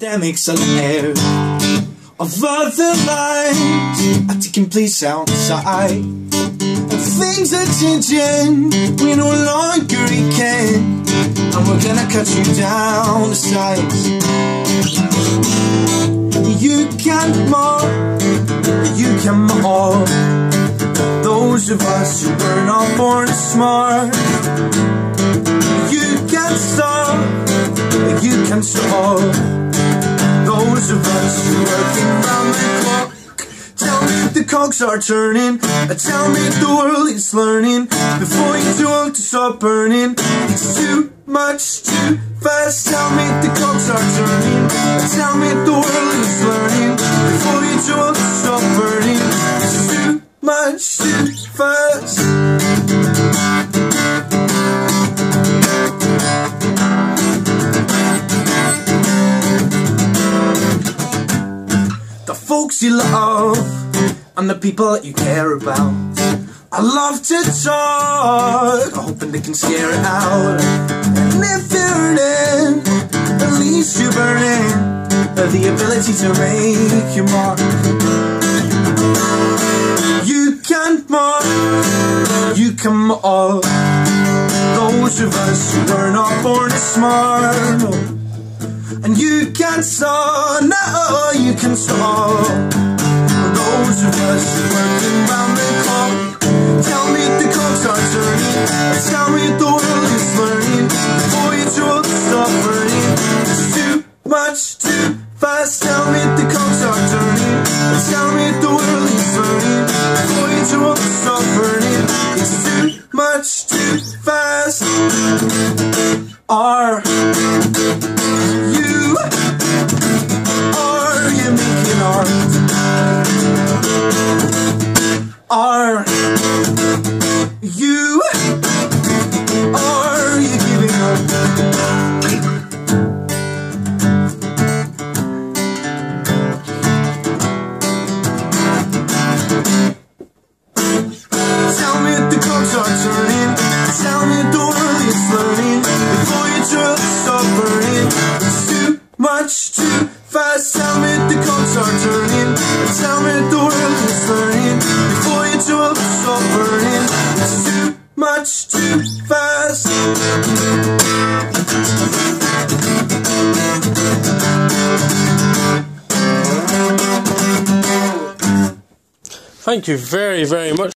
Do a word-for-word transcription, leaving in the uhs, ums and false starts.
epidemics of air of other lives are taking place outside, and things are changing, we no longer can, and we're gonna cut you down to size. You can't mock, you can mock those of us who were not born smart. You can't stop, you can stop those of us who are working round the clock. Tell me if the cogs are turning, tell me if the world is learning before you're too old to stop burning. It's too much too fast. Tell me if the cogs are turning, tell me if the world is learning before you're too old to stop burning. It's too much too fast. The folks you love and the people that you care about, I love to talk, hoping they can scare it out. And if you're in, at least you're burning the ability to make your mark. You can't mock, you can mock those of us who were not born smart. And you can't stop, no, you can stop those of us working round the clock. Tell me if the clocks are turning, tell me if the world is learning before you're too old to stop burning. It's too much too fast. Tell me if the clocks are turning, tell me if the world is learning before you're too old to stop burning. It's too much too fast. Are you, are you making art? Are you, are you giving up? Tell me if the clocks are turning, tell me if the world is learning before you try to stop burning. It's too much too fast. Tell me if the clocks are turning, tell me if the world is learning before you try to stop burning. It's too much too fast. Thank you very, very much.